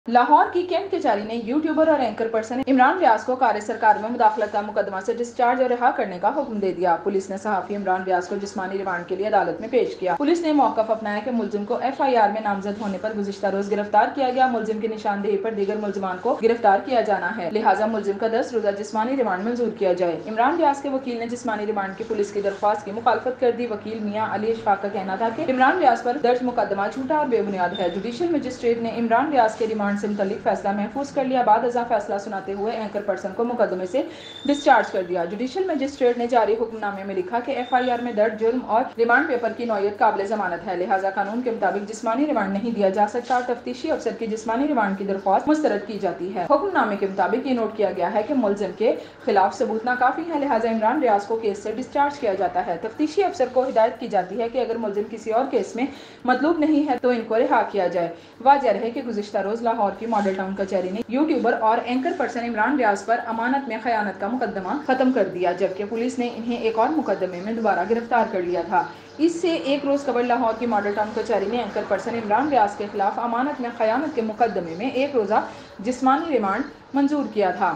लाहौर की कैंट कचहरी ने यूट्यूबर और एंकर पर्सन इमरान रियाज को कार्य सरकार में मुदाखलत का मुकदमा से डिस्चार्ज और रिहा करने का हुक्म दे दिया। पुलिस ने सहाफी इमरान रियाज को जिस्मानी रिमांड के लिए अदालत में पेश किया। पुलिस ने मौकफ अपनाया कि मुलजिम को FIR में नामजद होने पर गुज़िश्ता रोज गिरफ्तार किया गया। मुलजिम की निशानदेही पर दीगर मुलजमान को गिरफ्तार किया जाना है, लिहाजा मुलजिम का 10 रोजा जिस्मानी रिमांड मंजूर किया जाए। इमरान रियाज के वकील ने जिस्मानी रिमांड की पुलिस की दरख्वास्त की मुखालफत कर दी। वकील मियां अली इशफाक का कहना था कि इमरान रियाज पर दर्ज मुकदमा झूठा और बेबुनियाद है। जुडिशियल मजिस्ट्रेट ने इमरान रियाज के रिमांड से मुतल्लिक फैसला महफूज कर लिया। बाद अज़ा फैसला सुनाते हुए एंकर पर्सन को मुकदमे से डिस्चार्ज कर दिया। जुडिशियल मजिस्ट्रेट ने जारी हुक्मनामे में लिखा कि FIR में दर्ज जुर्म और रिमांड पेपर की नौयत काबिल जमानत है, लिहाजा कानून के मुताबिक जिस्मानी रिमांड नहीं दिया जा सकता और तफ्तीशी अफसर की जिस्मानी रिमांड की दरख्वास्त मुस्तरद की जाती है। हुक्मनामे के मुताबिक ये नोट किया गया है कि मुलजिम के खिलाफ सबूत नाकाफी है, लिहाजा इमरान रियाज को केस से डिस्चार्ज किया जाता है। तफ्तीशी अफसर को हिदायत की जाती है कि अगर मुलजिम किसी और केस में मतलूब नहीं है तो इनको रिहा किया जाए। वाज़ेह रहे कि गुज़िश्ता रोज लाहौर की मॉडल टाउन कचहरी ने यूट्यूबर और एंकर पर्सन इमरान रियाज पर अमानत में खयानत का मुकदमा खत्म कर दिया, जबकि पुलिस ने इन्हें एक और मुकदमे में दोबारा गिरफ्तार कर लिया था। इससे एक रोज कबल लाहौर की मॉडल टाउन कचहरी ने एंकर पर्सन इमरान रियाज के खिलाफ अमानत में खयानत के मुकदमे में 1 रोजा जिस्मानी रिमांड मंजूर किया था।